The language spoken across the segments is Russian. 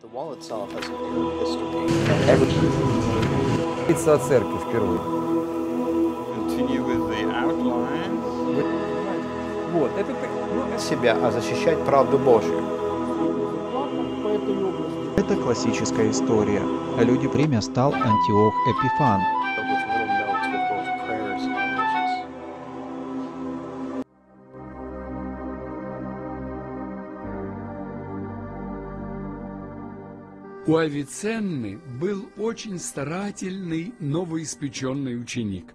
The wall itself has an Arab history. Говорится о церкви впервые. Continue with the outline. Вот, это Себя, а защищать правду Божью. Это классическая история. Люди Время стал Антиох Эпифан. With little notes with both prayers and images. У Авиценны был очень старательный новоиспеченный ученик.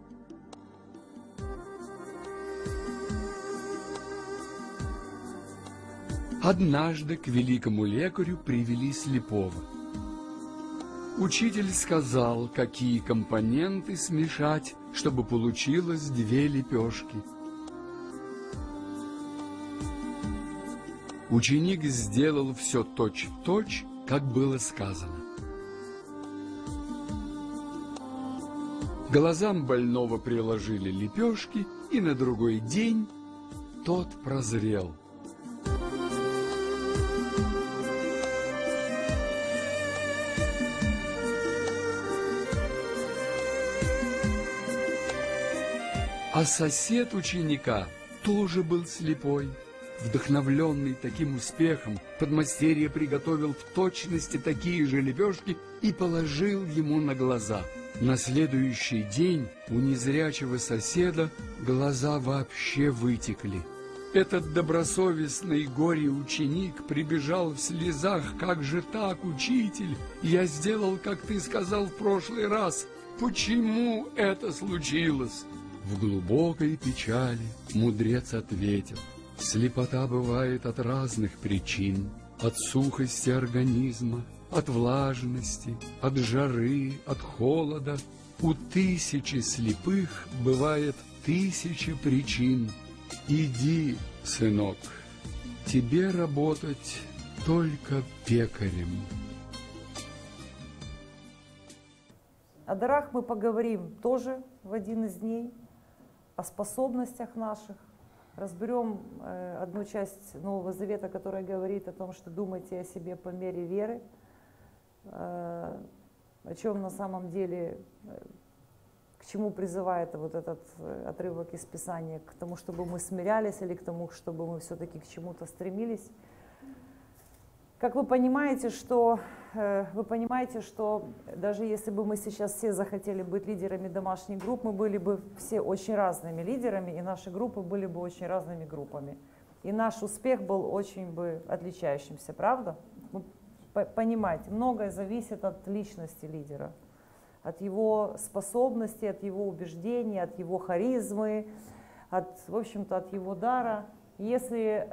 Однажды к великому лекарю привели слепого. Учитель сказал, какие компоненты смешать, чтобы получилось 2 лепешки. Ученик сделал все точь-в-точь, как было сказано. Глазам больного приложили лепешки, и на другой день тот прозрел. А сосед ученика тоже был слепой. Вдохновленный таким успехом, подмастерье приготовил в точности такие же лепешки и положил ему на глаза. На следующий день у незрячего соседа глаза вообще вытекли. Этот добросовестный горе-ученик прибежал в слезах. «Как же так, учитель? Я сделал, как ты сказал в прошлый раз. Почему это случилось?» В глубокой печали мудрец ответил: слепота бывает от разных причин, от сухости организма, от влажности, от жары, от холода. У 1000 слепых бывает 1000 причин. Иди, сынок, тебе работать только пекарем. О дарах мы поговорим тоже в один из дней, о способностях наших. Разберем одну часть Нового Завета, которая говорит о том, что думайте о себе по мере веры, о чем на самом деле, к чему призывает вот этот отрывок из Писания, к тому, чтобы мы смирялись или к тому, чтобы мы все-таки к чему-то стремились. Как вы понимаете, что даже если бы мы сейчас все захотели быть лидерами домашних групп, мы были бы все очень разными лидерами, и наши группы были бы очень разными группами. И наш успех был очень бы отличающимся, правда? Вы понимаете, многое зависит от личности лидера, от его способностей, от его убеждений, от его харизмы, в общем-то, от его дара. Если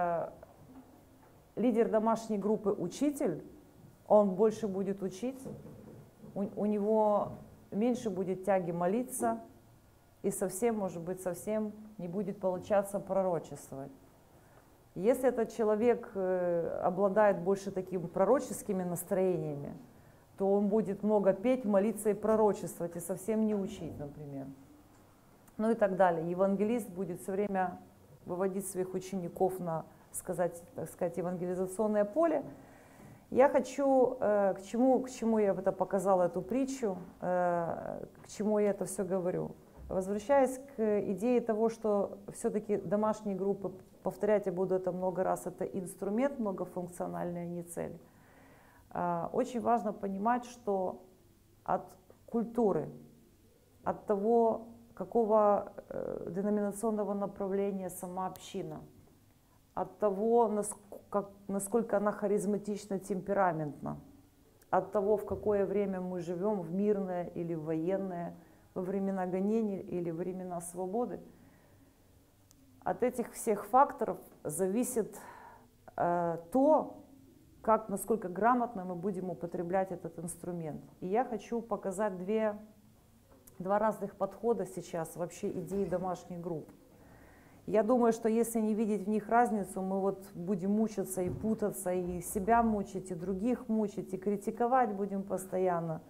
лидер домашней группы учитель, он больше будет учить, у него меньше будет тяги молиться, и совсем, может быть, совсем не будет получаться пророчествовать. Если этот человек обладает больше такими пророческими настроениями, то он будет много петь, молиться и пророчествовать, и совсем не учить, например. Ну и так далее. Евангелист будет все время выводить своих учеников на, так сказать, евангелизационное поле. Я хочу, к чему я это показала, эту притчу, к чему я это все говорю. Возвращаясь к идее того, что все-таки домашние группы, повторять я буду это много раз, это инструмент многофункциональный, а не цель. Очень важно понимать, что от культуры, от того, какого деноминационного направления сама община, от того, насколько она харизматична, темпераментна, от того, в какое время мы живем, в мирное или в военное, во времена гонений или времена свободы. От этих всех факторов зависит то, насколько грамотно мы будем употреблять этот инструмент. И я хочу показать два разных подхода сейчас вообще идеи домашних групп. Я думаю, что если не видеть в них разницу, мы вот будем мучиться и путаться, и себя мучить, и других мучить, и критиковать будем постоянно.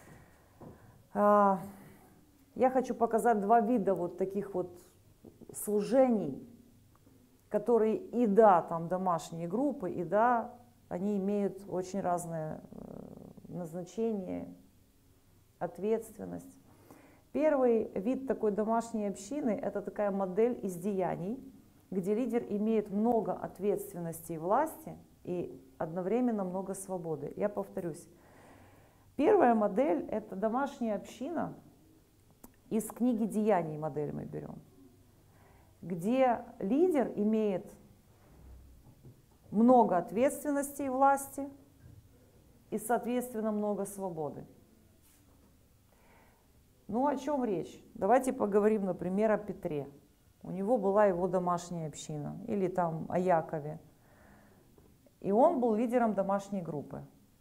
Я хочу показать 2 вида вот таких вот служений, которые и да, там домашние группы, и да, Они имеют очень разное назначение, ответственность. Первый вид такой домашней общины – это такая модель из деяний, где лидер имеет много ответственности и власти и одновременно много свободы. Я повторюсь. Первая модель – это домашняя община, из книги «Деяний» модель мы берем, где лидер имеет много ответственности и власти и, соответственно, много свободы. Ну, о чем речь? Давайте поговорим, например, о Петре. У него была его домашняя община, или там о Якове. И он был лидером домашней группы.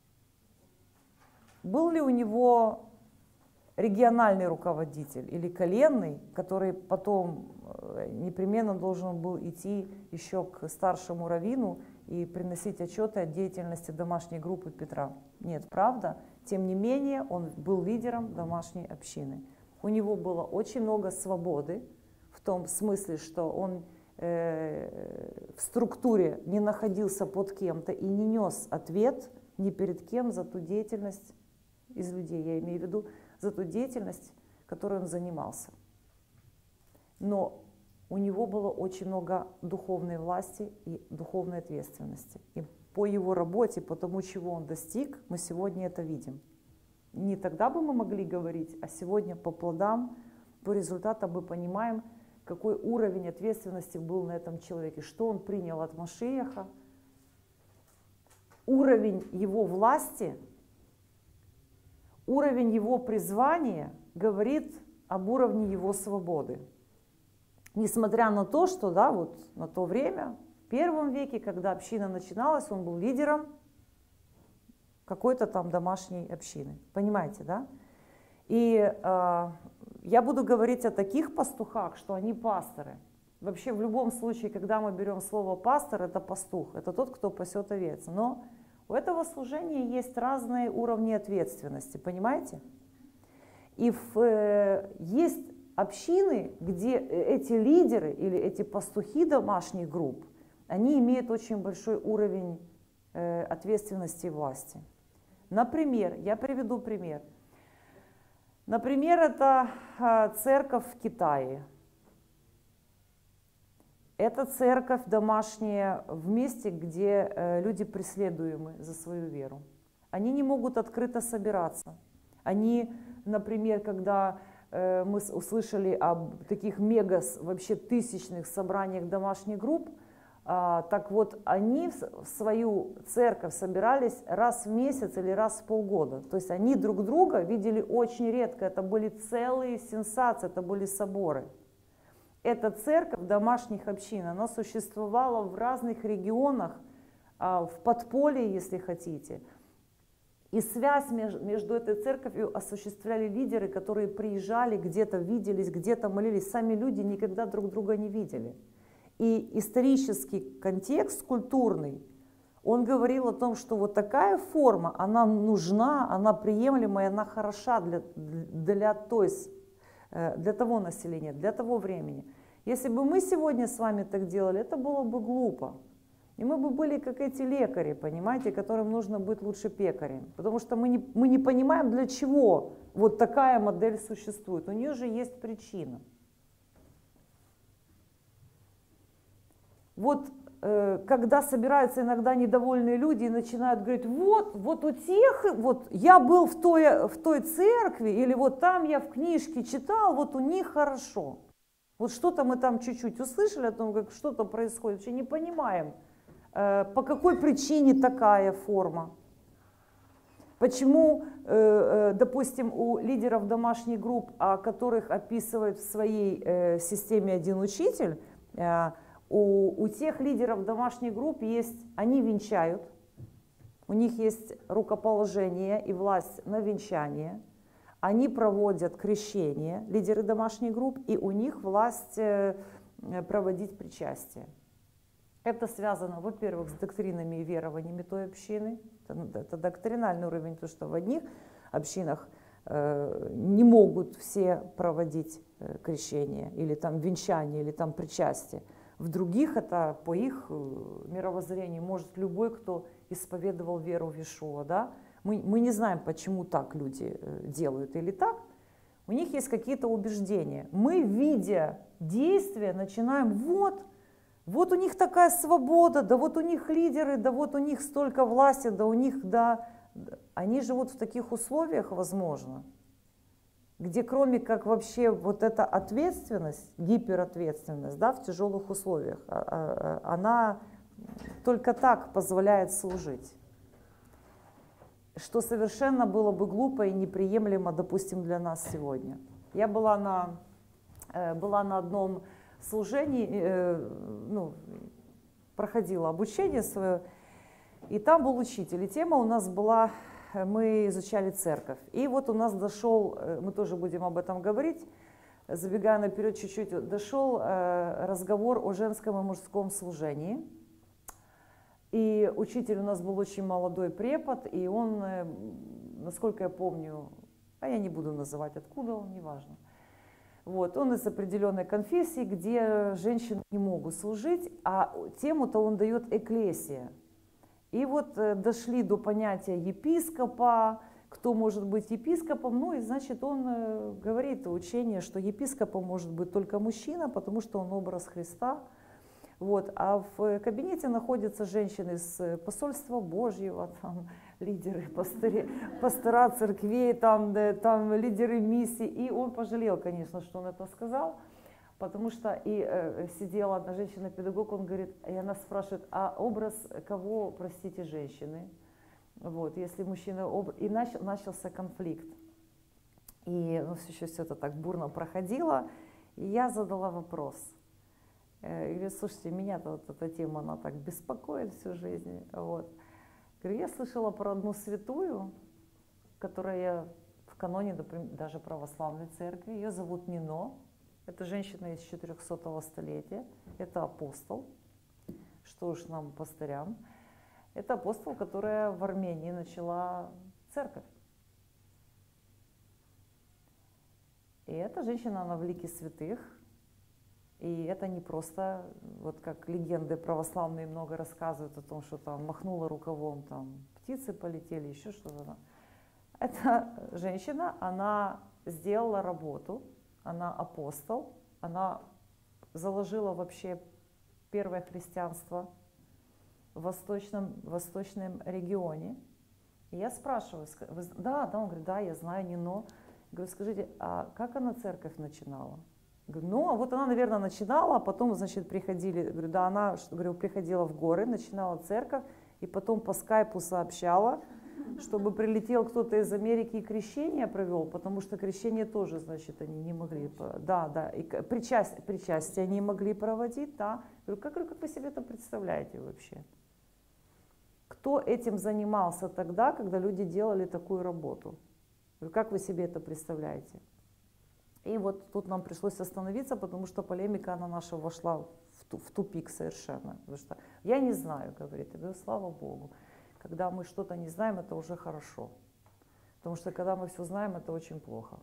Был ли у него региональный руководитель или коленный, который потом непременно должен был идти еще к старшему раввину и приносить отчеты о деятельности домашней группы Петра? Нет, правда? Тем не менее, он был лидером домашней общины. У него было очень много свободы, в том смысле, что он в структуре не находился под кем-то и не нес ответ ни перед кем за ту деятельность из людей, я имею в виду, за ту деятельность, которой он занимался. Но у него было очень много духовной власти и духовной ответственности. И по его работе, по тому, чего он достиг, мы сегодня это видим. Не тогда бы мы могли говорить, а сегодня по плодам, по результатам мы понимаем, какой уровень ответственности был на этом человеке, что он принял от Машиаха, уровень его власти, уровень его призвания говорит об уровне его свободы. Несмотря на то, что да, вот на то время, в первом веке, когда община начиналась, он был лидером какой-то там домашней общины. Понимаете, да? И я буду говорить о таких пастухах, что они пасторы. Вообще в любом случае, когда мы берем слово пастор, это пастух, это тот, кто пасет овец. Но у этого служения есть разные уровни ответственности, понимаете? И есть общины, где эти лидеры или эти пастухи домашних групп, они имеют очень большой уровень ответственности и власти. Например, я приведу пример. Например, это церковь в Китае. Это церковь домашняя в месте, где люди преследуемы за свою веру. Они не могут открыто собираться. Они, например, когда мы услышали об таких мега, вообще тысячных собраниях домашних групп, так вот, они в свою церковь собирались раз в месяц или раз в полгода. То есть они друг друга видели очень редко. Это были целые сенсации, это были соборы. Эта церковь домашних общин, она существовала в разных регионах, в подполье, если хотите. И связь между этой церковью осуществляли лидеры, которые приезжали, где-то виделись, где-то молились. Сами люди никогда друг друга не видели. И исторический контекст культурный, он говорил о том, что вот такая форма, она нужна, она приемлемая, она хороша для того населения, для того времени. Если бы мы сегодня с вами так делали, это было бы глупо. И мы бы были как эти лекари, понимаете, которым нужно быть лучше пекарем. Потому что мы не понимаем, для чего вот такая модель существует. У нее же есть причина. Вот когда собираются иногда недовольные люди и начинают говорить, вот у тех, вот я был в той церкви, или вот там я в книжке читал, вот у них хорошо. Вот что-то мы там чуть-чуть услышали о том, как что-то происходит, вообще не понимаем, по какой причине такая форма. Почему, допустим, у лидеров домашних групп, о которых описывает в своей системе один учитель, у тех лидеров домашних групп есть, они венчают, у них есть рукоположение и власть на венчание, они проводят крещение, лидеры домашних групп, и у них власть проводить причастие. Это связано, во-первых, с доктринами и верованиями той общины, это доктринальный уровень, потому что в одних общинах не могут все проводить крещение, или там венчание, или там причастие. В других это по их мировоззрению может любой, кто исповедовал веру в Иешуа, да? Мы не знаем, почему так люди делают или так. У них есть какие-то убеждения. Мы, видя действия, начинаем, вот у них такая свобода, да вот у них лидеры, да вот у них столько власти, да у них, да. Они живут в таких условиях, возможно, где кроме как вообще вот эта ответственность, гиперответственность, да, в тяжелых условиях, она только так позволяет служить. Что совершенно было бы глупо и неприемлемо, допустим, для нас сегодня. Я была на одном служении, проходила обучение свое, и там был учитель. И тема у нас была, мы изучали церковь. И вот у нас дошел, мы тоже будем об этом говорить, забегая наперед чуть-чуть, дошел разговор о женском и мужском служении. И учитель у нас был очень молодой препод, и он, насколько я помню, а я не буду называть, откуда он, неважно. Вот, он из определенной конфессии, где женщины не могут служить, а тему-то он дает экклесия. И вот дошли до понятия епископа, кто может быть епископом, ну и значит он говорит учение, что епископом может быть только мужчина, потому что он образ Христа. Вот, а в кабинете находятся женщины из посольства Божьего, там лидеры, пастора церквей, там лидеры миссий. И он пожалел, конечно, что он это сказал, потому что и сидела одна женщина-педагог, он говорит, и она спрашивает, а образ кого, простите, женщины? Вот, если мужчина, и начался конфликт. И еще все это так бурно проходило, и я задала вопрос. И говорю, слушайте, меня-то вот эта тема, она так беспокоит всю жизнь. Вот. Говорю, я слышала про одну святую, которая в каноне даже православной церкви, ее зовут Нино. Это женщина из 400-го столетия, это апостол, что уж нам, пастырям. Это апостол, которая в Армении начала церковь. И эта женщина, она в лике святых. И это не просто, вот как легенды православные много рассказывают о том, что там махнула рукавом, там птицы полетели, еще что-то. Эта женщина, она сделала работу, она апостол, она заложила вообще первое христианство в восточном регионе. И я спрашиваю, да, он говорит, да, я знаю Нино. Я говорю, скажите, а как она церковь начинала? Говорю, ну, а вот она, наверное, начинала, а потом, значит, приходили, говорю, да, она, говорю, приходила в горы, начинала церковь, и потом по скайпу сообщала, чтобы прилетел кто-то из Америки и крещение провел, потому что крещение тоже, значит, они не могли, да, и причастие они могли проводить, да. Говорю, как вы себе это представляете вообще? Кто этим занимался тогда, когда люди делали такую работу? Говорю, как вы себе это представляете? И вот тут нам пришлось остановиться, потому что полемика, она наша вошла в тупик совершенно. Потому что я не знаю, говорит, я говорю, слава Богу. Когда мы что-то не знаем, это уже хорошо. Потому что когда мы все знаем, это очень плохо.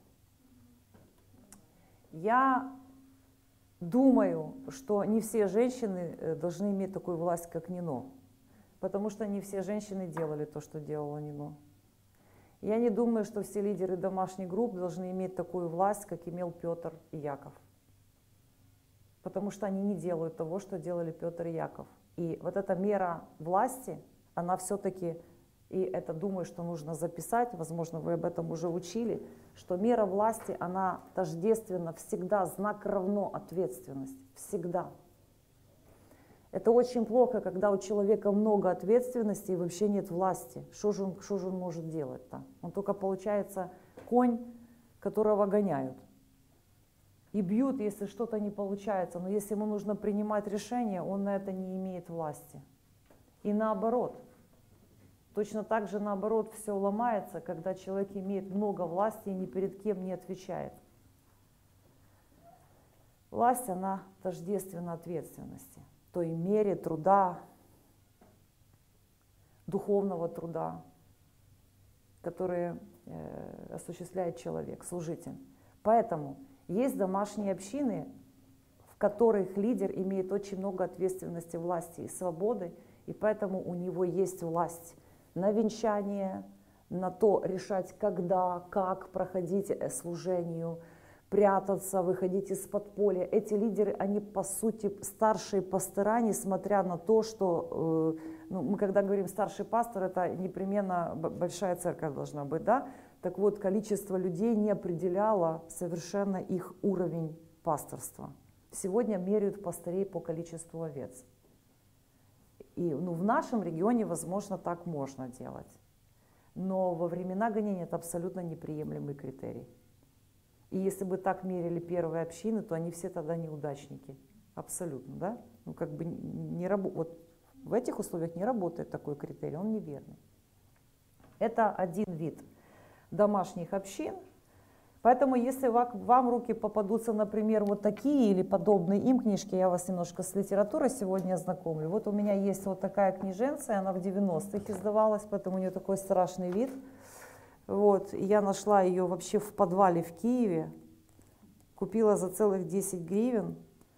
Я думаю, что не все женщины должны иметь такую власть, как Нино. Потому что не все женщины делали то, что делала Нино. Я не думаю, что все лидеры домашних групп должны иметь такую власть, как имел Петр и Яков. Потому что они не делают того, что делали Петр и Яков. И вот эта мера власти, она все-таки, и это думаю, что нужно записать, возможно, вы об этом уже учили, что мера власти, она тождественна всегда, знак равно ответственность, всегда. Это очень плохо, когда у человека много ответственности и вообще нет власти. Что же он может делать-то? Он только, получается, конь, которого гоняют. И бьют, если что-то не получается. Но если ему нужно принимать решение, он на это не имеет власти. И наоборот. Точно так же наоборот все ломается, когда человек имеет много власти и ни перед кем не отвечает. Власть, она тождественна ответственности. Той мере труда, духовного труда, который осуществляет человек, служитель. Поэтому есть домашние общины, в которых лидер имеет очень много ответственности, власти и свободы, И поэтому у него есть власть на венчание, на то решать, когда, как проходить служению, прятаться, выходить из подполья. Эти лидеры, они по сути старшие пастора, несмотря на то, что, мы когда говорим старший пастор, это непременно большая церковь должна быть, да? Так вот, количество людей не определяло совершенно их уровень пасторства. Сегодня меряют пастырей по количеству овец. И в нашем регионе, возможно, так можно делать. Но во времена гонения это абсолютно неприемлемый критерий. И если бы так мерили первые общины, то они все тогда неудачники. Абсолютно, да? Вот в этих условиях не работает такой критерий, он неверный. Это один вид домашних общин. Поэтому, если вам в руки попадутся, например, вот такие или подобные им книжки, я вас немножко с литературой сегодня ознакомлю. Вот у меня есть вот такая книженция, она в 90-х издавалась, поэтому у нее такой страшный вид. Вот, и я нашла ее вообще в подвале в Киеве, купила за целых 10 гривен.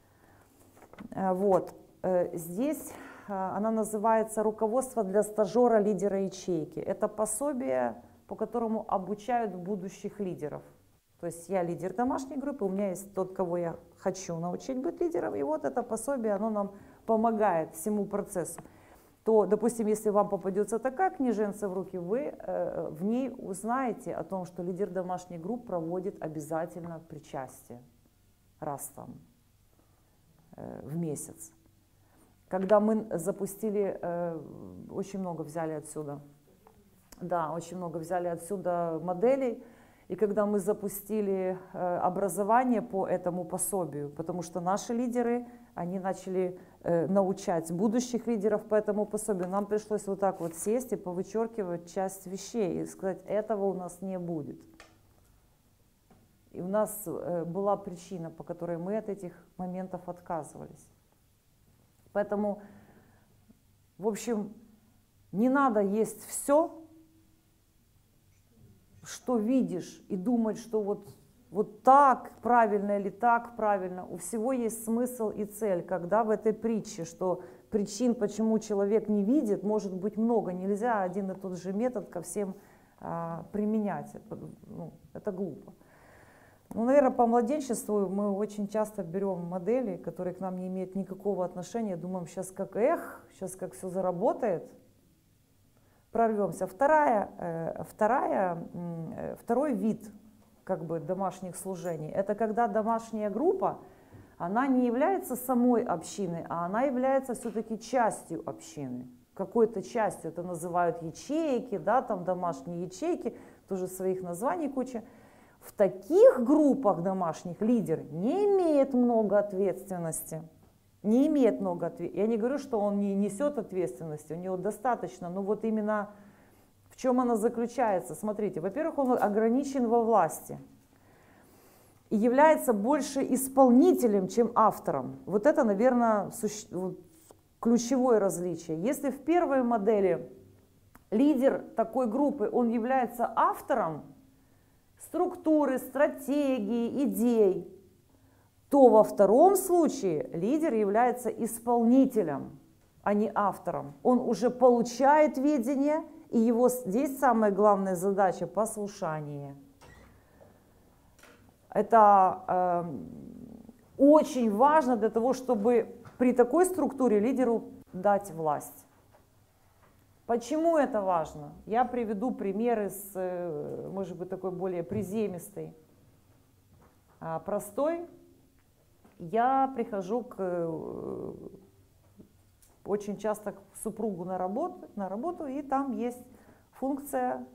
Вот, здесь она называется «Руководство для стажера лидера ячейки». Это пособие, по которому обучают будущих лидеров. То есть я лидер домашней группы, у меня есть тот, кого я хочу научить быть лидером, и вот это пособие, оно нам помогает всему процессу. То, допустим, если вам попадется такая книженция в руки, вы в ней узнаете о том, что лидер домашней группы проводит обязательно причастие раз там в месяц. Когда мы запустили, очень много взяли отсюда, да, очень много взяли отсюда моделей, и когда мы запустили образование по этому пособию, потому что наши лидеры, они начали научать будущих лидеров по этому пособию, нам пришлось вот так вот сесть и повычеркивать часть вещей и сказать, этого у нас не будет. И у нас была причина, по которой мы от этих моментов отказывались. Поэтому, в общем, не надо есть все, что видишь, и думать, что вот так правильно или так правильно. У всего есть смысл и цель, когда в этой притче, что причин, почему человек не видит, может быть много. Нельзя один и тот же метод ко всем применять. Это глупо. Наверное, по младенчеству мы очень часто берем модели, которые к нам не имеют никакого отношения. Думаем, сейчас как все заработает. Прорвемся. Второй вид домашних служений, это когда домашняя группа, она не является самой общиной, а она является все-таки частью общины. Какой-то частью, это называют ячейки, да, там домашние ячейки, тоже своих названий куча. В таких группах домашних лидер не имеет много ответственности. Не имеет много ответственности. Я не говорю, что он не несет ответственности, у него достаточно, но вот именно в чем она заключается. Смотрите, во-первых, он ограничен во власти и является больше исполнителем, чем автором. Вот это, наверное, ключевое различие. Если в первой модели лидер такой группы, он является автором структуры, стратегии, идей, то во втором случае лидер является исполнителем, а не автором. Он уже получает ведение, и его здесь самая главная задача – послушание. Это очень важно для того, чтобы при такой структуре лидеру дать власть. Почему это важно? Я приведу примеры с, может быть, такой более приземистой, простой. Я прихожу очень часто к супругу на работу, и там есть функция,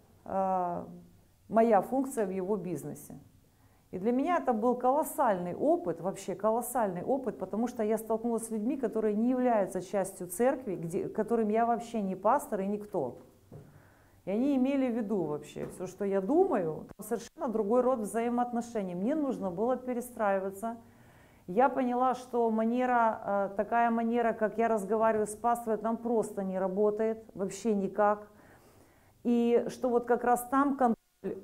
моя функция в его бизнесе. И для меня это был колоссальный опыт, вообще колоссальный опыт, потому что я столкнулась с людьми, которые не являются частью церкви, которым я вообще не пастор и никто. И они имели в виду вообще все, что я думаю, совершенно другой род взаимоотношений. Мне нужно было перестраиваться. Я поняла, что такая манера, как я разговариваю с пастором, там просто не работает, вообще никак. И что вот как раз там контроль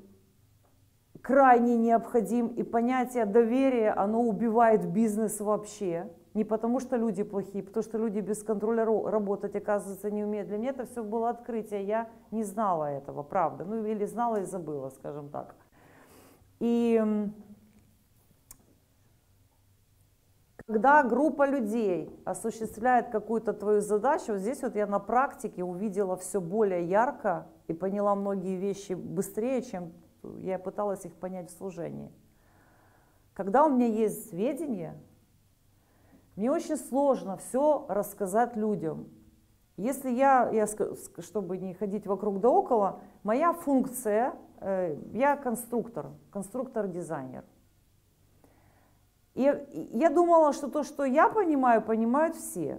крайне необходим, и понятие доверия, оно убивает бизнес вообще. Не потому что люди плохие, потому что люди без контроля работать, оказывается, не умеют. Для меня это все было открытие, я не знала этого, правда. Ну или знала и забыла, скажем так. И когда группа людей осуществляет какую-то твою задачу, вот здесь вот я на практике увидела все более ярко и поняла многие вещи быстрее, чем я пыталась их понять в служении. Когда у меня есть сведения, мне очень сложно все рассказать людям. Если чтобы не ходить вокруг да около, моя функция, я конструктор-дизайнер. И я думала, что то, что я понимаю, понимают все.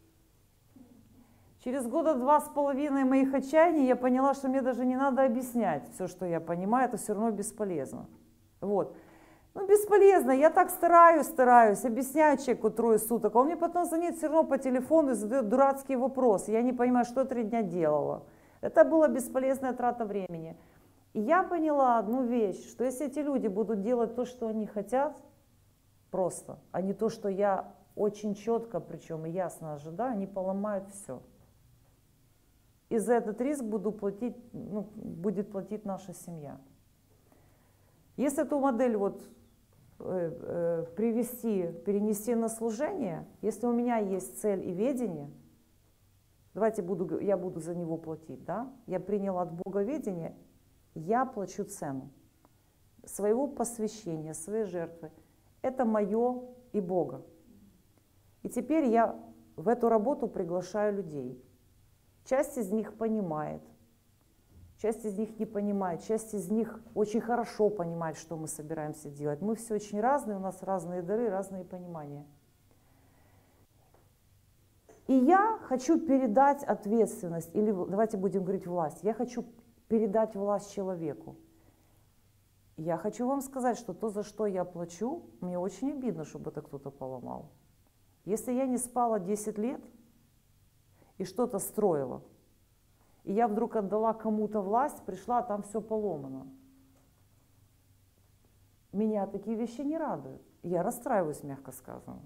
Через года 2,5 моих отчаяний я поняла, что мне даже не надо объяснять все, что я понимаю, это все равно бесполезно. Вот. Ну, бесполезно, я так стараюсь, объясняю человеку 3 суток, а он мне потом звонит все равно по телефону и задает дурацкий вопрос. Я не понимаю, что я 3 дня делала. Это была бесполезная трата времени. И я поняла одну вещь, что если эти люди будут делать то, что они хотят, просто, а не то, что я очень четко, причем и ясно ожидаю, они поломают все. И за этот риск будет платить наша семья. Если эту модель перенести на служение, если у меня есть цель и ведение, я буду за него платить, да? Я приняла от Бога ведение, я плачу цену своего посвящения, своей жертвы. Это мое и Бога. И теперь я в эту работу приглашаю людей. Часть из них понимает, часть из них не понимает, часть из них очень хорошо понимает, что мы собираемся делать. Мы все очень разные, у нас разные дары, разные понимания. И я хочу передать ответственность, или давайте будем говорить власть, я хочу передать власть человеку. Я хочу вам сказать, что то, за что я плачу, мне очень обидно, чтобы это кто-то поломал. Если я не спала 10 лет и что-то строила, и я вдруг отдала кому-то власть, пришла, а там все поломано. Меня такие вещи не радуют. Я расстраиваюсь, мягко сказано.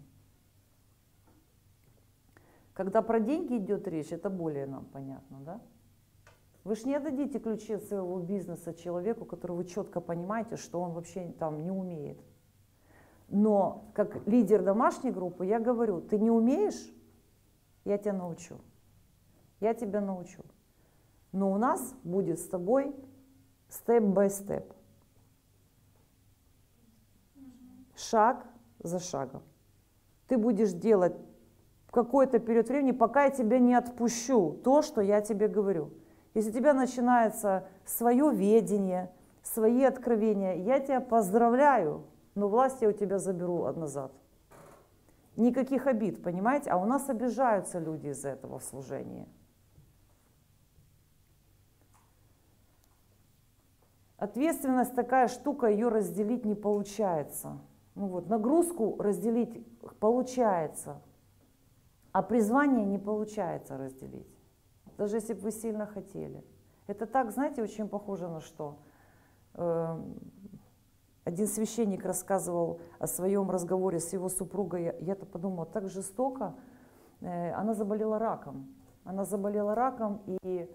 Когда про деньги идет речь, это более нам понятно, да? Вы же не отдадите ключи от своего бизнеса человеку, который вы четко понимаете, что он вообще там не умеет. Но как лидер домашней группы я говорю, ты не умеешь, я тебя научу. Я тебя научу. Но у нас будет с тобой степ-бай-степ. Шаг за шагом. Ты будешь делать в какой-то период времени, пока я тебя не отпущу, то, что я тебе говорю. Если у тебя начинается свое ведение, свои откровения, я тебя поздравляю, но власть я у тебя заберу назад. Никаких обид, понимаете? А у нас обижаются люди из-за этого в служении. Ответственность такая штука, ее разделить не получается. Нагрузку разделить получается, а призвание не получается разделить. Даже если бы вы сильно хотели. Это так, знаете, очень похоже на что? Один священник рассказывал о своем разговоре с его супругой. Я-то подумала, так жестоко. Она заболела раком. Она заболела раком, и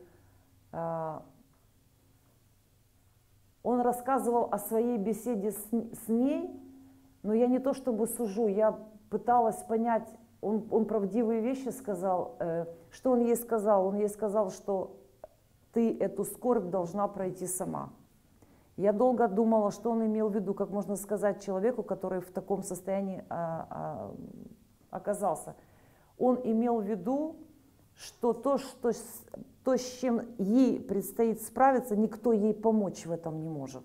он рассказывал о своей беседе с ней, но я не то чтобы сужу, я пыталась понять, он правдивые вещи сказал. Что он ей сказал? Он ей сказал, что ты эту скорбь должна пройти сама. Я долго думала, что он имел в виду, как можно сказать человеку, который в таком состоянии оказался. Он имел в виду, что то, с чем ей предстоит справиться, никто ей помочь в этом не может.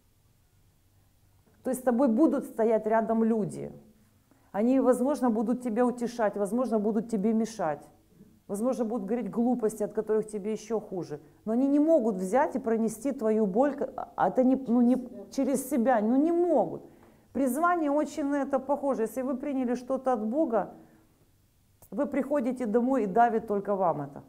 То есть с тобой будут стоять рядом люди. Они, возможно, будут тебя утешать, возможно, будут тебе мешать. Возможно, будут говорить глупости, от которых тебе еще хуже. Но они не могут взять и пронести твою боль, это не через себя, не могут. Призвание очень на это похоже. Если вы приняли что-то от Бога, вы приходите домой и давит только вам это.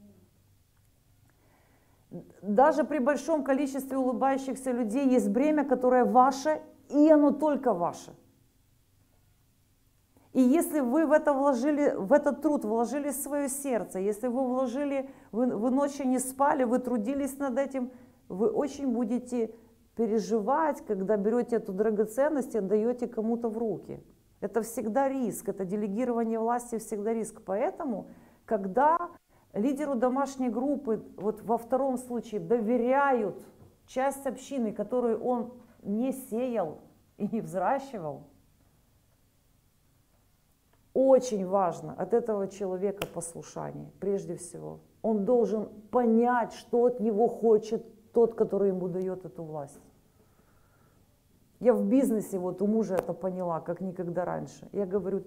Даже при большом количестве улыбающихся людей есть бремя, которое ваше, и оно только ваше. И если вы в это вложили, в этот труд вложили свое сердце, если вы вложили, вы ночью не спали, вы трудились над этим, вы очень будете переживать, когда берете эту драгоценность и отдаете кому-то в руки. Это всегда риск, это делегирование власти всегда риск. Поэтому, когда лидеру домашней группы, вот во втором случае, доверяют часть общины, которую он не сеял и не взращивал, очень важно от этого человека послушание, прежде всего. Он должен понять, что от него хочет тот, который ему дает эту власть. Я в бизнесе, вот у мужа это поняла, как никогда раньше. Я говорю,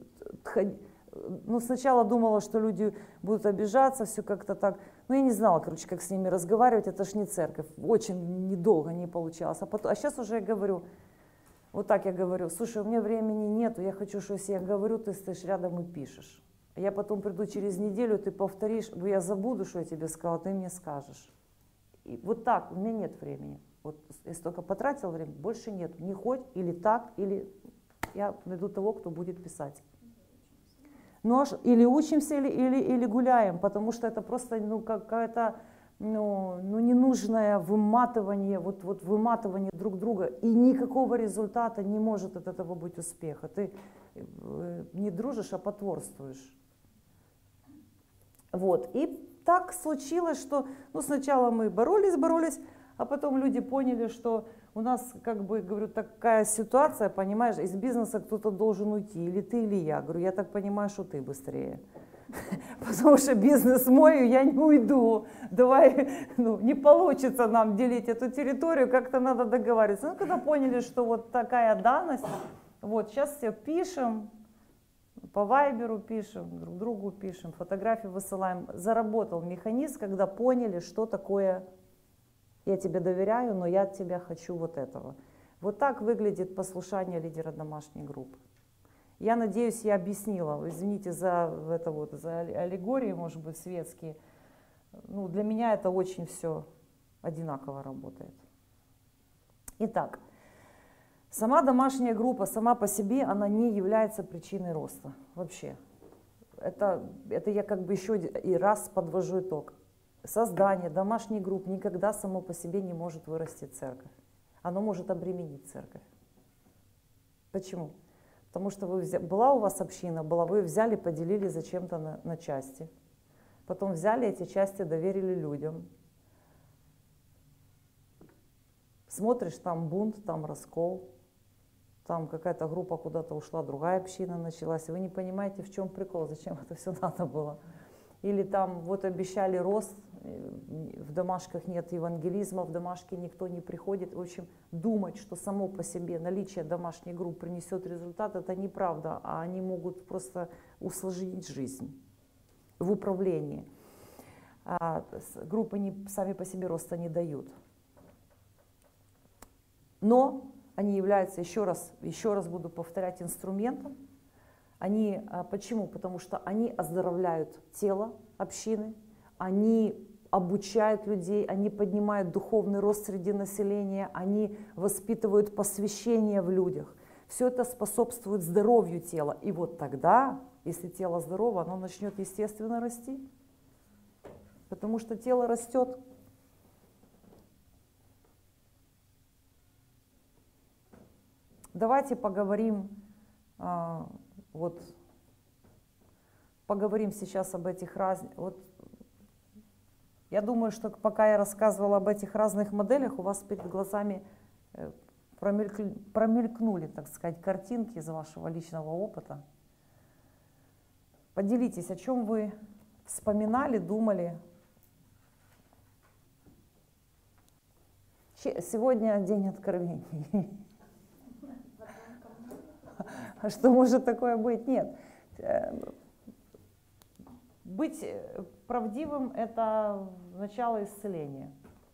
ну сначала думала, что люди будут обижаться, все как-то так. Но я не знала, короче, как с ними разговаривать, это ж не церковь. Очень недолго не получалось. А сейчас уже я говорю, вот так я говорю, слушай, у меня времени нету, я хочу, что если я говорю, ты стоишь рядом и пишешь. Я потом приду через неделю, ты повторишь, я забуду, что я тебе сказала, ты мне скажешь. И вот так, у меня нет времени. Вот если только потратил время, больше нет. Не хоть, или так, или я найду того, кто будет писать. Ну, или учимся, или гуляем, потому что это просто какое-то ненужное выматывание, вот выматывание друг друга. И никакого результата не может от этого быть успеха. Ты не дружишь, а потворствуешь. Вот. И так случилось, что сначала мы боролись, а потом люди поняли, что у нас, как бы, говорю, такая ситуация, понимаешь, из бизнеса кто-то должен уйти, или ты, или я. Говорю, я так понимаю, что ты быстрее. Потому что бизнес мой, я не уйду. Давай, не получится нам делить эту территорию, как-то надо договариваться. Когда поняли, что вот такая данность, вот сейчас все пишем, по вайберу пишем, друг другу пишем, фотографии высылаем. Заработал механизм, когда поняли, что такое я тебе доверяю, но я от тебя хочу вот этого. Вот так выглядит послушание лидера домашней группы. Я надеюсь, я объяснила, извините за аллегории, может быть, светские. Для меня это очень все одинаково работает. Итак, сама домашняя группа сама по себе, она не является причиной роста вообще. Это я как бы еще и раз подвожу итог. Создание домашней группы никогда само по себе не может вырастить церковь. Оно может обременить церковь. Почему? Потому что была у вас община, вы взяли, поделили зачем-то на части. Потом взяли эти части, доверили людям. Смотришь, там бунт, там раскол. Там какая-то группа куда-то ушла, другая община началась. Вы не понимаете, в чем прикол, зачем это все надо было. Или там вот обещали рост, в домашках нет евангелизма, в домашке никто не приходит. В общем, думать, что само по себе наличие домашней группы принесет результат, это неправда, а они могут просто усложнить жизнь в управлении. Группы сами по себе роста не дают. Но они являются, еще раз буду повторять, инструментом. Почему? Потому что они оздоровляют тело общины, они обучают людей, они поднимают духовный рост среди населения, они воспитывают посвящение в людях. Все это способствует здоровью тела. И вот тогда, если тело здорово, оно начнет естественно расти. Потому что тело растет. Давайте поговорим сейчас об этих разных. Я думаю, что пока я рассказывала об этих разных моделях, у вас перед глазами промелькнули, так сказать, картинки из вашего личного опыта. Поделитесь, о чем вы вспоминали, думали. Сегодня день откровений. А что может такое быть? Нет. Быть правдивым – это начало исцеления.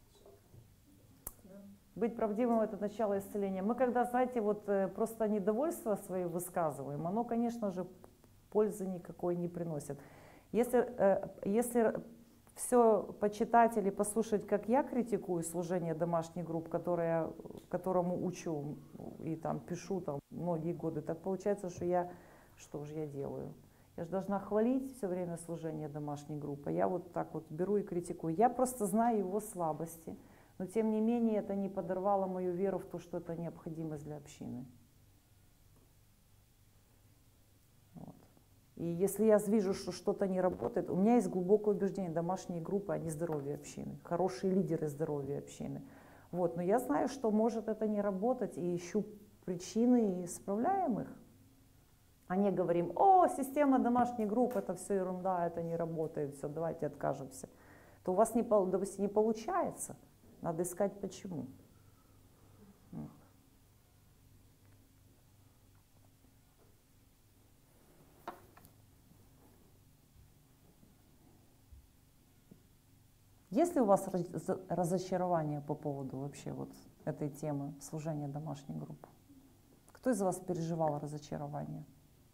Быть правдивым – это начало исцеления. Мы когда, знаете, просто недовольство свое высказываем, оно, конечно же, пользы никакой не приносит. Если все почитать или послушать, как я критикую служение домашних групп, которому учу и там пишу многие годы, так получается, что я что же я делаю? Я же должна хвалить все время служение домашней группы. Я вот так вот беру и критикую. Я просто знаю его слабости, но тем не менее это не подорвало мою веру в то, что это необходимость для общины. Вот. И если я вижу, что что-то не работает, у меня есть глубокое убеждение, домашние группы, они здоровье общины, хорошие лидеры здоровья общины. Вот. Но я знаю, что может это не работать, и ищу причины и исправляем их. А не говорим: о, система домашней группы, это все ерунда, это не работает, все, давайте откажемся. То у вас допустим, не получается, надо искать почему. Есть ли у вас разочарование по поводу вообще вот этой темы служения домашней группы? Кто из вас переживал разочарование?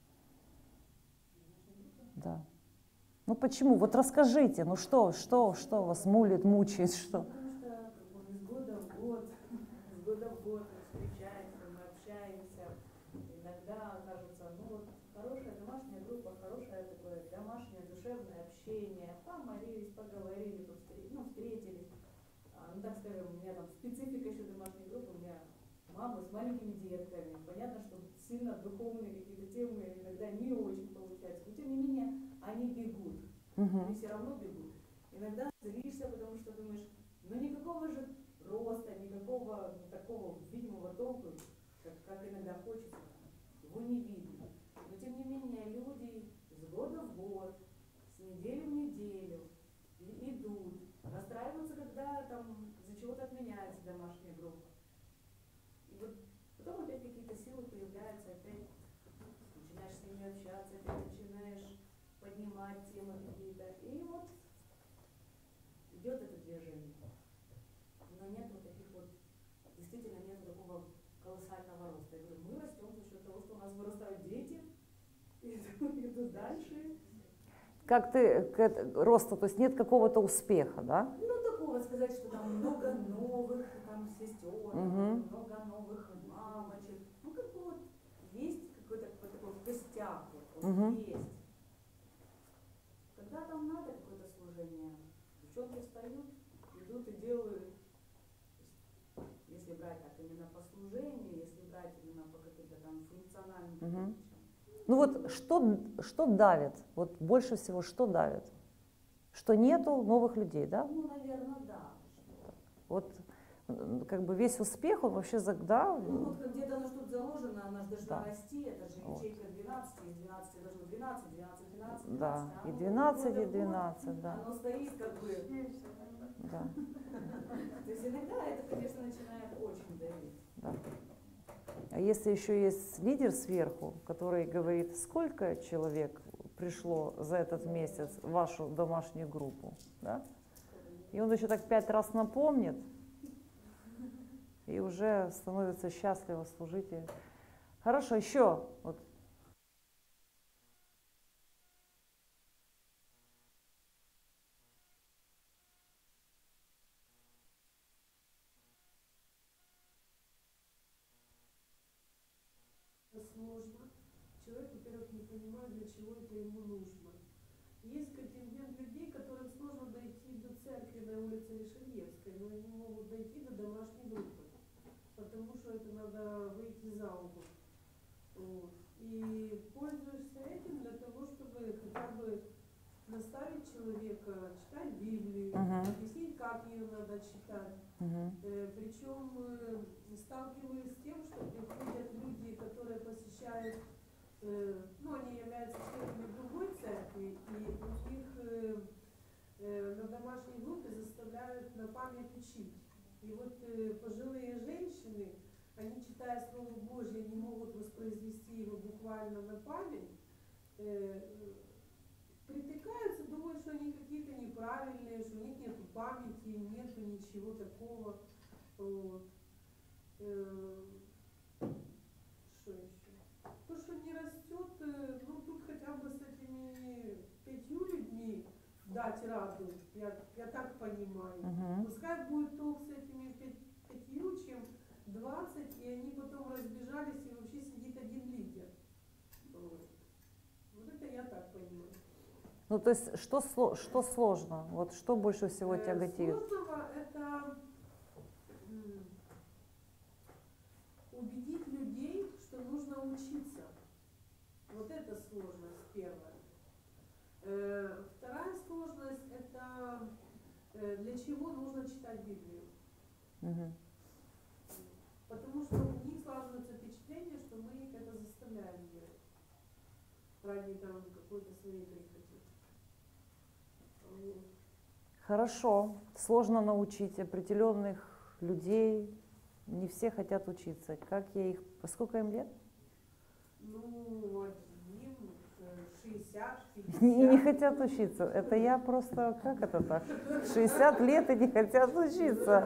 Да. Ну почему? Вот расскажите, ну что вас мулит, мучает, что? Потому что из года в год мы встречаемся, мы общаемся. Иногда кажется, ну вот хорошая домашняя группа, хорошее такое домашнее душевное общение. Помолились, поговорили, встретились. Ну так скажем, у меня там специфика еще домашней группы, у меня мамы с маленькими детками. Понятно, что сильно духовные какие-то темы иногда не очень получаются, но тем не менее они бегут. Они все равно бегут. Иногда злишься, потому что думаешь, ну никакого же роста, никакого такого видимого толку, как иногда хочется, его не видно. Но тем не менее люди с года в год, с недели в неделю идут, настраиваются, когда там за чего-то отменяется домашняя группа. И вот потом опять какие-то силы появляются, опять начинаешь с ними общаться, опять начинаешь поднимать темы какие-то. И вот идет это движение. Но нет вот таких вот, действительно нет такого колоссального роста. Я говорю, мы растем за счет того, что у нас вырастают дети, идут дальше. Как ты к росту, то есть нет какого-то успеха, да? Ну, такого сказать, что там много новых там сестер, много новых мамочек. Ну, как бы вот есть какой-то такой костяк, вот есть. Когда там надо какое-то служение, девчонки встают, идут и делают. Если брать так именно по служению, если брать именно по каким-то там функциональным вещам. Ну вот что давит? Вот больше всего что давит? Что нету новых людей, да? Ну, наверное, да. Вот как бы весь успех, он вообще, да? Ну вот где-то оно что-то заложено, она же должна Да. расти, это же ячейка 12, из 12 должно 12, 12, 12, 12. Да, а и оно 12, и год, 12, да. Оно стоит как бы. Да, То есть иногда это, конечно, начинает очень давить. да. А если еще есть лидер сверху, который говорит, сколько человек пришло за этот месяц в вашу домашнюю группу, да? И он еще так 5 раз напомнит, и уже становится счастливо служить. Хорошо, еще вот. Сложно. Человек, во-первых, не понимает, для чего это ему нужно. Есть контингент людей, которым сложно дойти до церкви на улице Лишельевской, но они могут дойти до домашней группы, потому что это надо выйти за угол. Вот. И пользуешься этим для того, чтобы хотя бы наставить человека читать Библию, объяснить, как ее надо читать. Причем сталкиваюсь с тем, что приходят люди, которые посещают, ну, они являются членами другой церкви, и у них на домашней группе заставляют на память учить. И вот пожилые женщины, они, читая Слово Божье, не могут воспроизвести его буквально на память, притыкаются, думают, что они какие-то неправильные, что у них нет памяти, нету ничего такого. Вот. Что еще? То, что не растет, ну тут хотя бы с этими 5 людьми дать раду, я так понимаю. Пускай будет толк с этими 5, чем 20, и они потом разбежались, и вообще сидит один лидер. Вот. Ну, то есть, что сложно? Вот что больше всего тяготит? Сложного это убедить людей, что нужно учиться. Вот это сложность первая. Вторая сложность это для чего нужно читать Библию. Угу. Потому что у них складывается впечатление, что мы их это заставляем делать. Ради там какой-то своей прихоти. Вот. Хорошо. Сложно научить определенных людей. Не все хотят учиться. Как я их... Сколько им лет? Ну, одним 60, 50. И не хотят учиться. Это я просто... Как это так? 60 лет и не хотят учиться.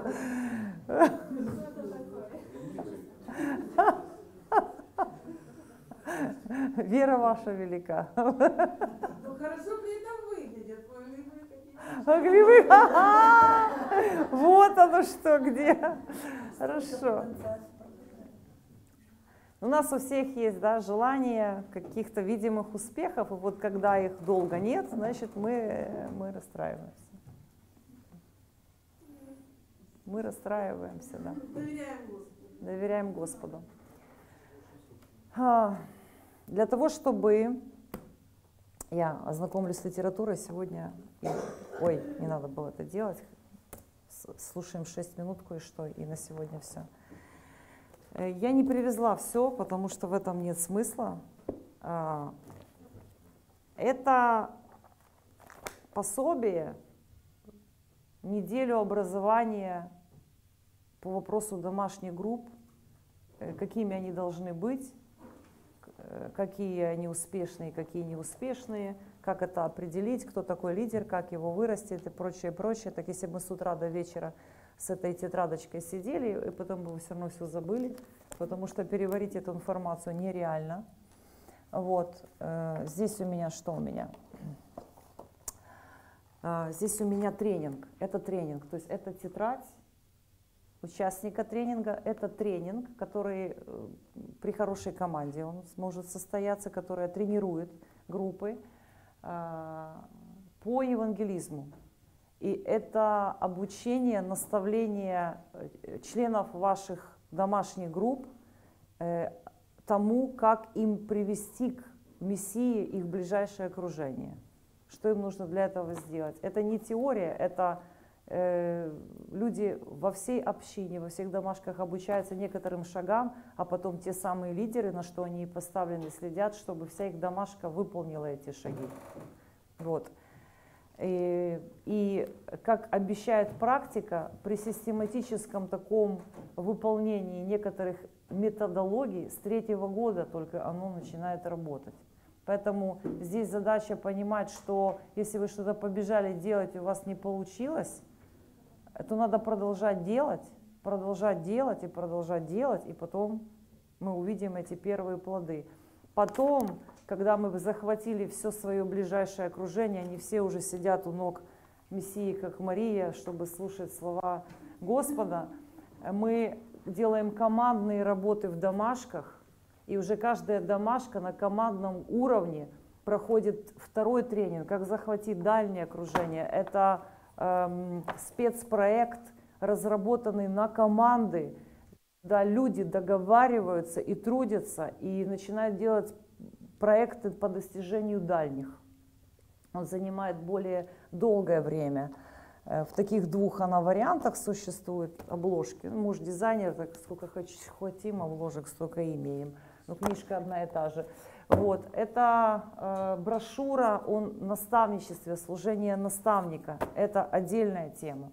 Вера ваша велика. Ну хорошо при этом выглядят. Могли вы? Вот оно что, где. Хорошо. У нас у всех есть, да, желание каких-то видимых успехов, и вот когда их долго нет, значит мы расстраиваемся. Мы расстраиваемся, да. Доверяем Господу. Доверяем Господу. Для того, чтобы я ознакомлюсь с литературой сегодня, ой, не надо было это делать, слушаем 6 минут кое-что, и на сегодня все. Я не привезла все, потому что в этом нет смысла. Это пособие, неделю образования по вопросу домашних групп, какими они должны быть, какие они успешные, какие неуспешные, как это определить, кто такой лидер, как его вырастить и прочее, прочее. Так если бы мы с утра до вечера с этой тетрадочкой сидели, и потом бы вы все равно все забыли, потому что переварить эту информацию нереально. Вот, здесь у меня что у меня? Здесь у меня тренинг. Это тренинг, то есть это тетрадь участника тренинга. Это тренинг, который при хорошей команде он сможет состояться, которая тренирует группы по евангелизму. И это обучение, наставление членов ваших домашних групп тому, как им привести к Мессии их ближайшее окружение. Что им нужно для этого сделать? Это не теория, это люди во всей общине, во всех домашках обучаются некоторым шагам, а потом те самые лидеры, на что они поставлены, следят, чтобы вся их домашка выполнила эти шаги. Вот. И как обещает практика, при систематическом таком выполнении некоторых методологий с 3-го года только оно начинает работать. Поэтому здесь задача понимать, что если вы что-то побежали делать и у вас не получилось, то надо продолжать делать и продолжать делать, и потом мы увидим эти первые плоды. Потом, когда мы захватили все свое ближайшее окружение, они все уже сидят у ног Мессии, как Мария, чтобы слушать слова Господа, мы делаем командные работы в домашках, и уже каждая домашка на командном уровне проходит 2-й тренинг, как захватить дальнее окружение. Это спецпроект, разработанный на команды, когда люди договариваются и трудятся, и начинают делать проекты по достижению дальних. Он занимает более долгое время. В таких 2 вариантах существуют обложки. Мы же дизайнер, так сколько хотим обложек, столько и имеем. Но книжка одна и та же. Вот. Это брошюра о наставничестве, служении наставника. Это отдельная тема.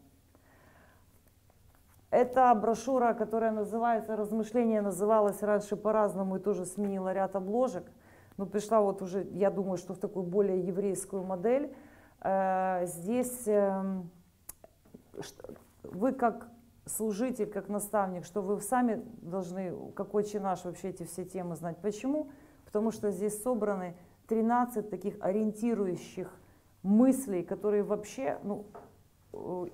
Это брошюра, которая называется «Размышления», называлась раньше по-разному и тоже сменила ряд обложек. Но пришла вот уже, я думаю, что в такую более еврейскую модель. Здесь вы как служитель, как наставник, что вы сами должны, как отче наш, вообще эти все темы знать. Почему? Потому что здесь собраны 13 таких ориентирующих мыслей, которые вообще,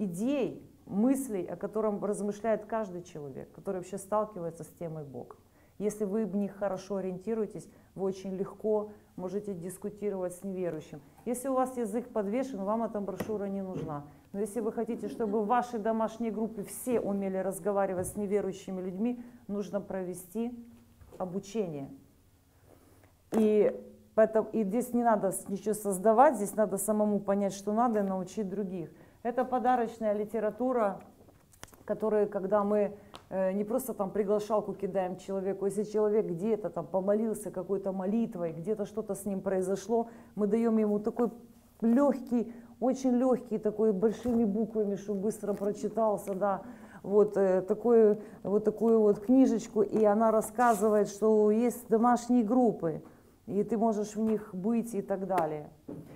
идей, мыслей, о котором размышляет каждый человек, который вообще сталкивается с темой Бога. Если вы в них хорошо ориентируетесь, вы очень легко можете дискутировать с неверующим. Если у вас язык подвешен, вам эта брошюра не нужна. Но если вы хотите, чтобы в вашей домашней группе все умели разговаривать с неверующими людьми, нужно провести обучение. И здесь не надо ничего создавать, здесь надо самому понять, что надо, и научить других. Это подарочная литература, которую, когда мы не просто там приглашалку кидаем человеку, если человек где-то там помолился какой-то молитвой, где-то что-то с ним произошло, мы даем ему такой легкий, очень легкий, такой большими буквами, чтобы быстро прочитался, да, вот такую вот книжечку, и она рассказывает, что есть домашние группы, и ты можешь в них быть и так далее.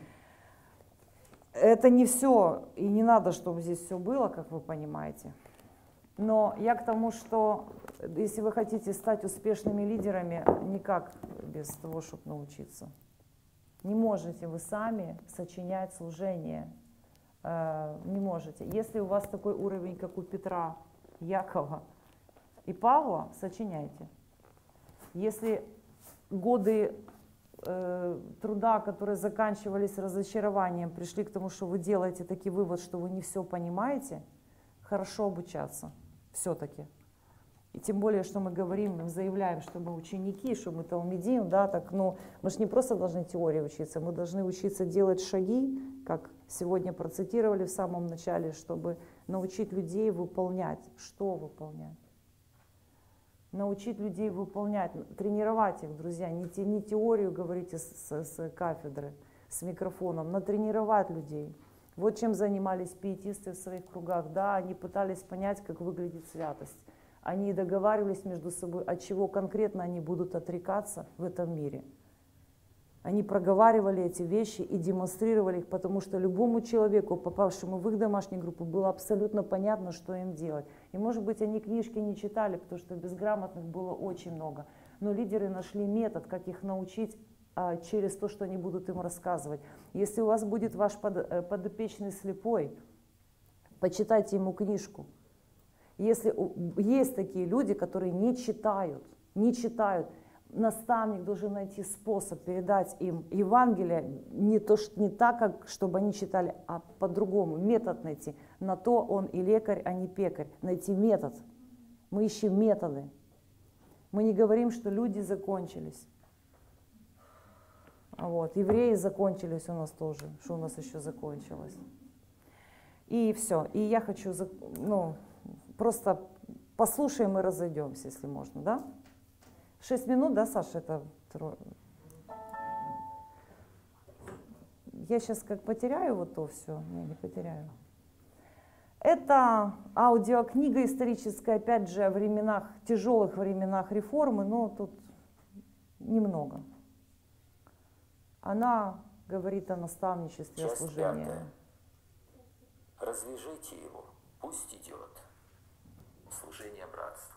Это не все, и не надо, чтобы здесь все было, как вы понимаете. Но я к тому, что если вы хотите стать успешными лидерами, никак без того, чтобы научиться. Не можете вы сами сочинять служение, не можете. Если у вас такой уровень, как у Петра, Якова и Павла, сочиняйте. Если годы труда, которые заканчивались разочарованием, пришли к тому, что вы делаете такой вывод, что вы не все понимаете, хорошо обучаться все-таки. И тем более, что мы говорим, мы заявляем, что мы ученики, что мы талмидим, да, так, ну, мы же не просто должны теории учиться, мы должны учиться делать шаги, как сегодня процитировали в самом начале, чтобы научить людей выполнять. Что выполнять? Научить людей выполнять, тренировать их, друзья, не теорию говорите с кафедры, с микрофоном, натренировать людей. Вот чем занимались пиетисты в своих кругах, да, они пытались понять, как выглядит святость. Они договаривались между собой, от чего конкретно они будут отрекаться в этом мире. Они проговаривали эти вещи и демонстрировали их, потому что любому человеку, попавшему в их домашнюю группу, было абсолютно понятно, что им делать. И, может быть, они книжки не читали, потому что безграмотных было очень много. Но лидеры нашли метод, как их научить через то, что они будут им рассказывать. Если у вас будет ваш подопечный слепой, почитайте ему книжку. Если есть такие люди, которые не читают, наставник должен найти способ передать им Евангелие не так, как чтобы они читали, а по-другому, метод найти. На то он и лекарь, а не пекарь. Найти метод. Мы ищем методы. Мы не говорим, что люди закончились. Вот. Евреи закончились у нас тоже, что у нас еще закончилось. И все. И я хочу, просто послушаем и разойдемся, если можно, да? 6 минут, да, Саша, это... Я сейчас как потеряю вот то все, не потеряю. Это аудиокнига историческая, опять же, о временах, тяжелых временах реформы, но тут немного. Она говорит о наставничестве, о служении. Развяжите его, пусть идет. Служение братству.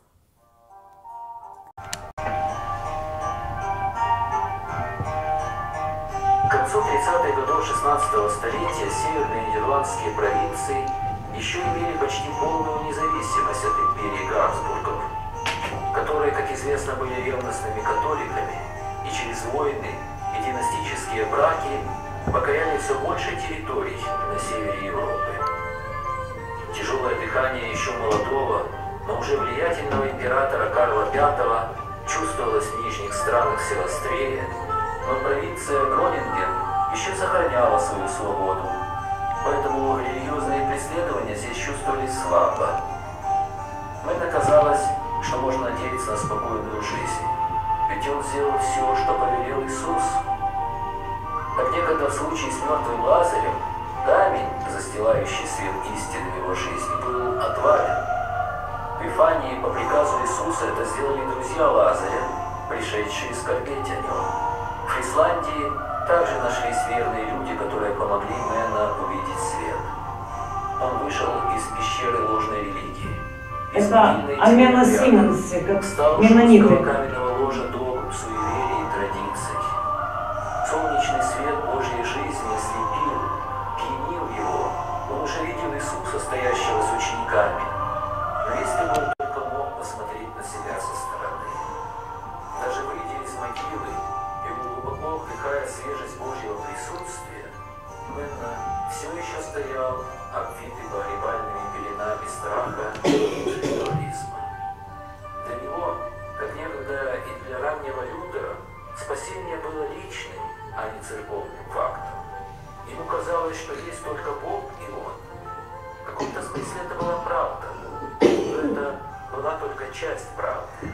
К концу 30-х годов 16-го столетия северные нидерландские провинции еще имели почти полную независимость от империи Габсбургов, которые, как известно, были ревностными католиками и через войны и династические браки покоряли все больше территорий на севере Европы. Тяжелое дыхание еще молодого, но уже влиятельного императора Карла V чувствовалось в нижних странах Севастрея, но провинция Гронинген еще сохраняла свою свободу, поэтому религиозные преследования здесь чувствовались слабо. Мне казалось, что можно надеяться на спокойную жизнь, ведь он сделал все, что повелел Иисус. Как некогда в случае с мертвым Лазарем, камень, застилающий свет истины в его жизни, был отвален. В Вифании по приказу Иисуса это сделали друзья Лазаря, пришедшие скорбеть о нем. В Исландии также нашлись верные люди, которые помогли Мэна увидеть свет. Он вышел из пещеры ложной религии. Это Амена Сименси, как менониты. Каменного ложа догм, суеверий и традиций. Солнечный свет Божьей жизни ослепил, пьянил его. Он уже видел Иисуса, стоящего с учениками. Но если бы он только мог посмотреть на себя со стороны, вдыхая свежесть Божьего присутствия, Менна все еще стоял, обвитый погребальными пеленами страха и индивидуализма. Для него, как некогда и для раннего Лютера, спасение было личным, а не церковным фактом. Ему казалось, что есть только Бог и Он. В каком-то смысле это была правда, но это была только часть правды.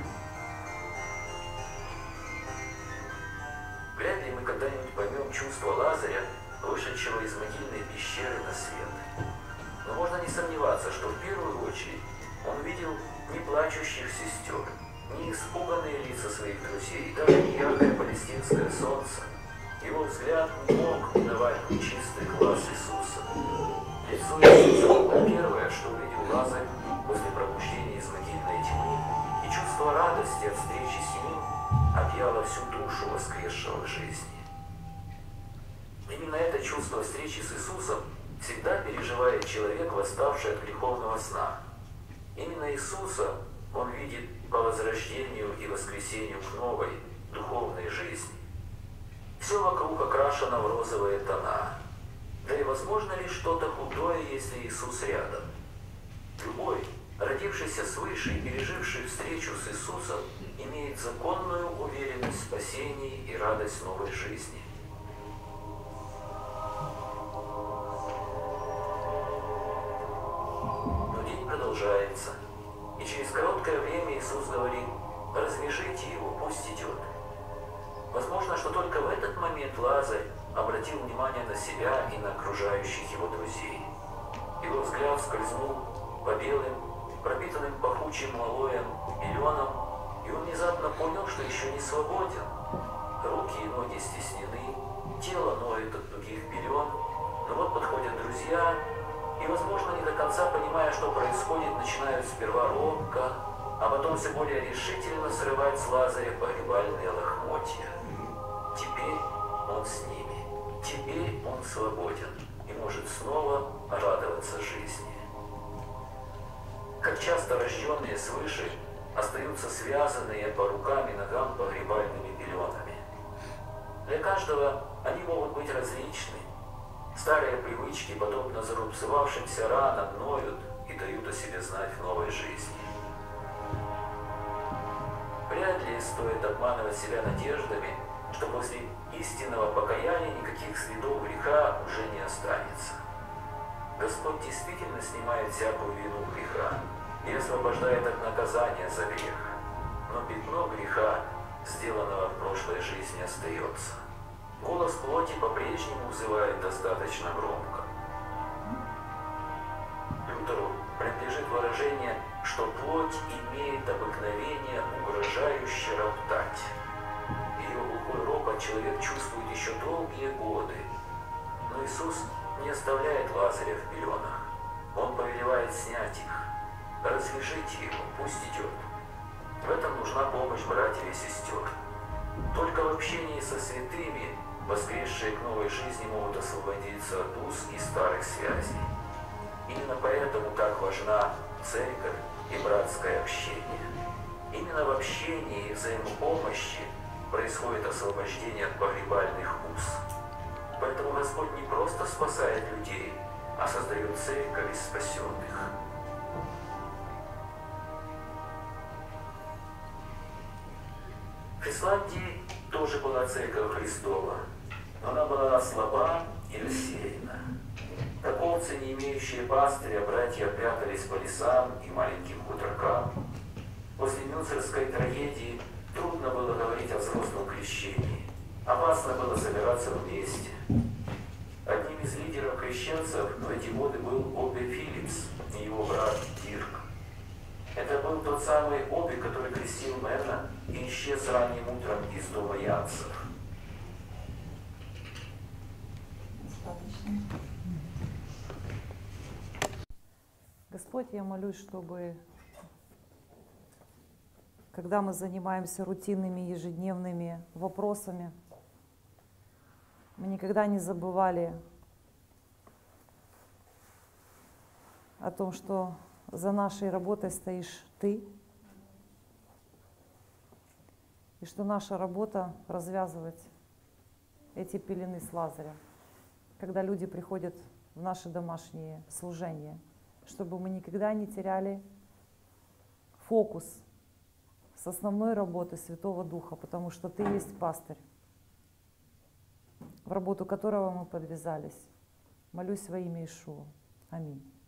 Вряд ли мы когда-нибудь поймем чувство Лазаря, вышедшего из могильной пещеры на свет. Но можно не сомневаться, что в первую очередь он видел не плачущих сестер, не испуганные лица своих друзей, и даже не яркое палестинское солнце. Его взгляд не мог миновать чистый глаз Иисуса. Лицо Иисуса было первое, что увидел Лазарь после пробуждения из могильной тьмы, и чувство радости от встречи с ним объяло всю душу воскресшего к жизни. Именно это чувство встречи с Иисусом всегда переживает человек, восставший от греховного сна. Именно Иисуса он видит по возрождению и воскресению к новой духовной жизни. Все вокруг окрашено в розовые тона. Да и возможно ли что-то худое, если Иисус рядом? Любой, родившийся свыше и переживший встречу с Иисусом, имеет законную уверенность в спасении и радость новой жизни. Но день продолжается, и через короткое время Иисус говорит: «Развяжите его, пусть идет». Возможно, что только в этот момент Лазарь обратил внимание на себя и на окружающих его друзей. Его взгляд скользнул по белым, пропитанным пахучим алоем пеленам, и он внезапно понял, что еще не свободен. Руки и ноги стеснены, тело ноет от тугих пелен, но вот подходят друзья, и, возможно, не до конца понимая, что происходит, начинают сперва робко, а потом все более решительно срывать с Лазаря погребальные лохмотья. Теперь он с ними, теперь он свободен и может снова радоваться жизни. Как часто рожденные свыше остаются связанные по рукам и ногам погребальными пеленами. Для каждого они могут быть различны. Старые привычки, подобно зарубцевавшимся ранам, ноют и дают о себе знать в новой жизни. Вряд ли стоит обманывать себя надеждами, что после истинного покаяния никаких следов греха уже не останется. Господь действительно снимает всякую вину греха и освобождает от наказания за грех. Но пятно греха, сделанного в прошлой жизни, остается. Голос плоти по-прежнему взывает достаточно громко. Лютеру принадлежит выражение, что плоть имеет обыкновение угрожающе роптать. Ее глухой ропот человек чувствует еще долгие годы. Но Иисус не оставляет Лазаря в пеленах. Он повелевает снять их. Развяжите его, пусть идет. В этом нужна помощь братьев и сестер. Только в общении со святыми воскресшие к новой жизни могут освободиться от уз и старых связей. Именно поэтому так важна церковь и братское общение. Именно в общении и взаимопомощи происходит освобождение от погребальных уз. Поэтому Господь не просто спасает людей, а создает церковь из спасенных. В Исландии тоже была церковь Христова, но она была слаба и рассеяна. Как овцы, не имеющие пастыря, братья прятались по лесам и маленьким хуторкам. После мюнхенской трагедии трудно было говорить о взрослом крещении. Опасно было собираться вместе. Одним из лидеров крещенцев в эти годы был Обби Филлипс и его брат Дирк. Это был тот самый Обби, который крестил Менна и исчез ранним утром из дома Янцев. Господь, я молюсь, чтобы, когда мы занимаемся рутинными ежедневными вопросами, мы никогда не забывали о том, что за нашей работой стоишь Ты, и что наша работа развязывать эти пелены с Лазаря, когда люди приходят в наши домашние служения, чтобы мы никогда не теряли фокус с основной работы Святого Духа, потому что Ты есть пастырь, в работу которого мы подвязались. Молюсь во имя Иешуа. Аминь.